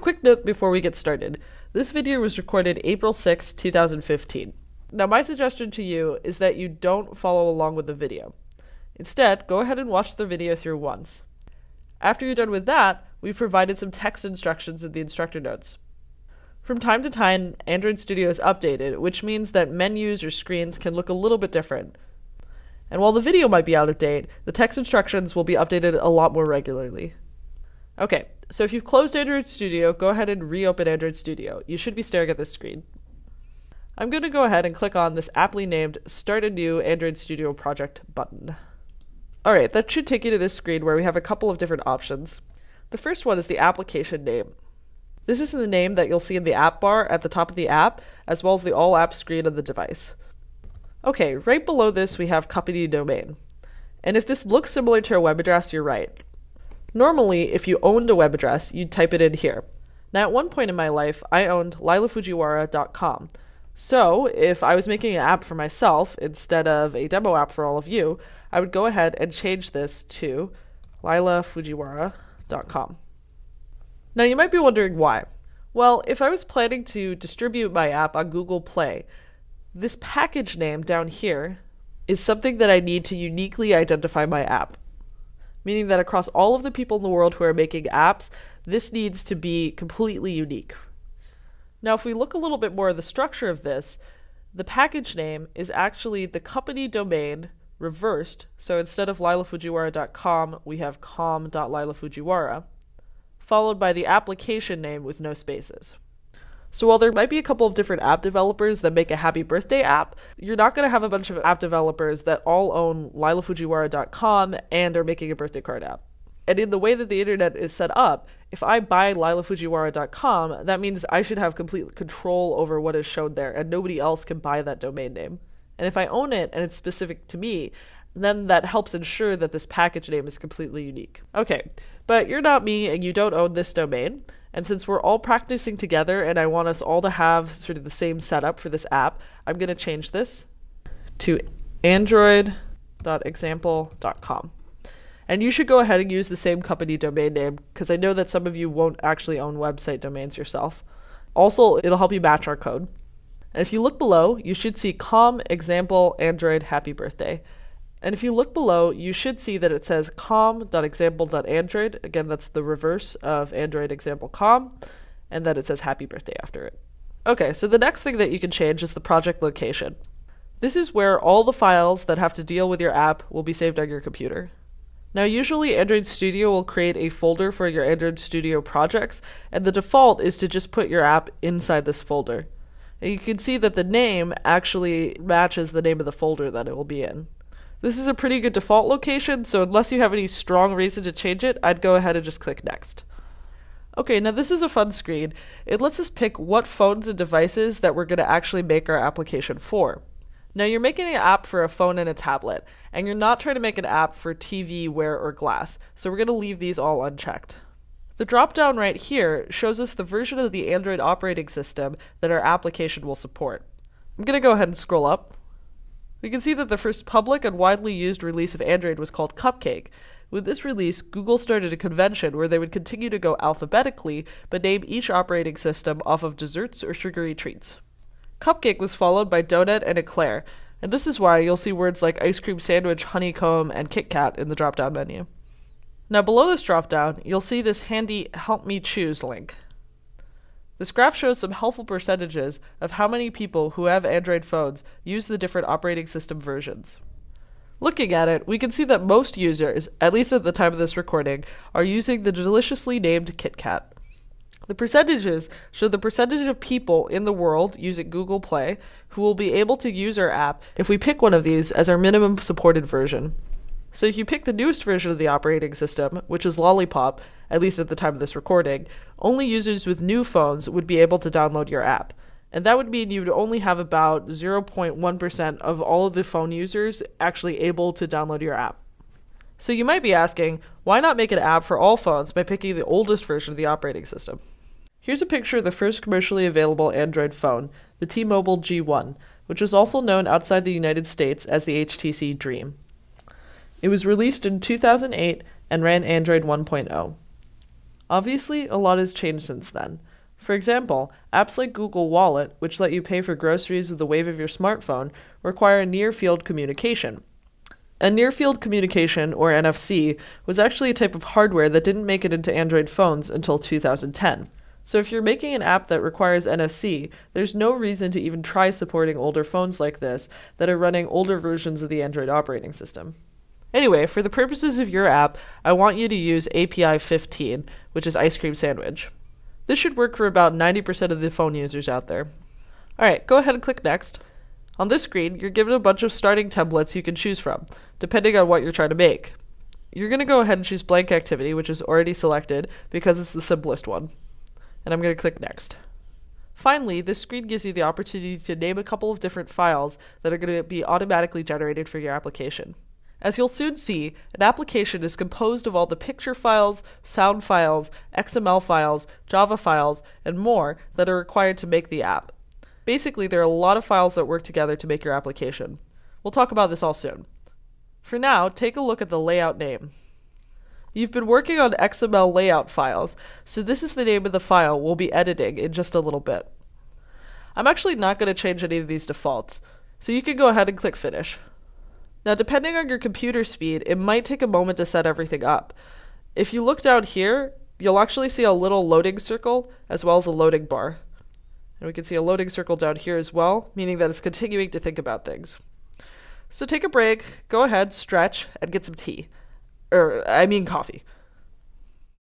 quick note before we get started. This video was recorded April 6, 2015. Now my suggestion to you is that you don't follow along with the video. Instead, go ahead and watch the video through once. After you're done with that, we've provided some text instructions in the instructor notes. From time to time, Android Studio is updated, which means that menus or screens can look a little bit different. And while the video might be out of date, the text instructions will be updated a lot more regularly. Okay, so if you've closed Android Studio, go ahead and reopen Android Studio. You should be staring at this screen. I'm going to go ahead and click on this aptly named Start a New Android Studio Project button. Alright, that should take you to this screen where we have a couple of different options. The first one is the application name. This is the name that you'll see in the app bar at the top of the app, as well as the all apps screen of the device. Okay, right below this we have company domain. And if this looks similar to a web address, you're right. Normally, if you owned a web address, you'd type it in here. Now at one point in my life, I owned lilafujiwara.com. So if I was making an app for myself instead of a demo app for all of you, I would go ahead and change this to lilafujiwara.com. Now you might be wondering why. Well, if I was planning to distribute my app on Google Play, this package name down here is something that I need to uniquely identify my app. Meaning that across all of the people in the world who are making apps, this needs to be completely unique. Now if we look a little bit more at the structure of this, the package name is actually the company domain reversed. So instead of lilafujiwara.com, we have com.lilafujiwara, followed by the application name with no spaces. So while there might be a couple of different app developers that make a happy birthday app, you're not going to have a bunch of app developers that all own lilafujiwara.com and are making a birthday card app. And in the way that the internet is set up, if I buy lilafujiwara.com, that means I should have complete control over what is shown there, and nobody else can buy that domain name. And if I own it and it's specific to me, then that helps ensure that this package name is completely unique. Okay, but you're not me and you don't own this domain. And since we're all practicing together and I want us all to have sort of the same setup for this app, I'm going to change this to android.example.com. And you should go ahead and use the same company domain name because I know that some of you won't actually own website domains yourself. Also, it'll help you match our code. And if you look below, you should see com example android happy birthday. And if you look below, you should see that it says com.example.android. Again, that's the reverse of android example com, and that it says happy birthday after it. Okay, so the next thing that you can change is the project location. This is where all the files that have to deal with your app will be saved on your computer. Now, usually Android Studio will create a folder for your Android Studio projects, and the default is to just put your app inside this folder. And you can see that the name actually matches the name of the folder that it will be in. This is a pretty good default location, so unless you have any strong reason to change it, I'd go ahead and just click Next. Okay, now this is a fun screen. It lets us pick what phones and devices that we're going to actually make our application for. Now you're making an app for a phone and a tablet, and you're not trying to make an app for TV, Wear, or Glass, so we're going to leave these all unchecked. The drop-down right here shows us the version of the Android operating system that our application will support. I'm going to go ahead and scroll up. We can see that the first public and widely used release of Android was called Cupcake. With this release, Google started a convention where they would continue to go alphabetically, but name each operating system off of desserts or sugary treats. Cupcake was followed by Donut and Eclair, and this is why you'll see words like ice cream sandwich, honeycomb, and Kit Kat in the drop-down menu. Now below this drop-down, you'll see this handy Help Me Choose link. This graph shows some helpful percentages of how many people who have Android phones use the different operating system versions. Looking at it, we can see that most users, at least at the time of this recording, are using the deliciously named Kit Kat. The percentages show the percentage of people in the world using Google Play who will be able to use our app if we pick one of these as our minimum supported version. So if you pick the newest version of the operating system, which is Lollipop, at least at the time of this recording, only users with new phones would be able to download your app. And that would mean you would only have about 0.1% of all of the phone users actually able to download your app. So you might be asking, why not make an app for all phones by picking the oldest version of the operating system? Here's a picture of the first commercially available Android phone, the T-Mobile G1, which was also known outside the United States as the HTC Dream. It was released in 2008 and ran Android 1.0. Obviously, a lot has changed since then. For example, apps like Google Wallet, which let you pay for groceries with a wave of your smartphone, require near-field communication. And near-field communication, or NFC, was actually a type of hardware that didn't make it into Android phones until 2010. So if you're making an app that requires NFC, there's no reason to even try supporting older phones like this that are running older versions of the Android operating system. Anyway, for the purposes of your app, I want you to use API 15, which is ice cream sandwich. This should work for about 90% of the phone users out there. Alright, go ahead and click Next. On this screen, you're given a bunch of starting templates you can choose from, depending on what you're trying to make. You're going to go ahead and choose Blank Activity, which is already selected, because it's the simplest one. And I'm going to click Next. Finally, this screen gives you the opportunity to name a couple of different files that are going to be automatically generated for your application. As you'll soon see, an application is composed of all the picture files, sound files, XML files, Java files, and more that are required to make the app. Basically, there are a lot of files that work together to make your application. We'll talk about this all soon. For now, take a look at the layout name. You've been working on XML layout files, so this is the name of the file we'll be editing in just a little bit. I'm actually not going to change any of these defaults, so you can go ahead and click Finish. Now, depending on your computer speed, it might take a moment to set everything up. If you look down here, you'll actually see a little loading circle as well as a loading bar. And we can see a loading circle down here as well, meaning that it's continuing to think about things. So take a break, go ahead, stretch, and get some tea. Coffee.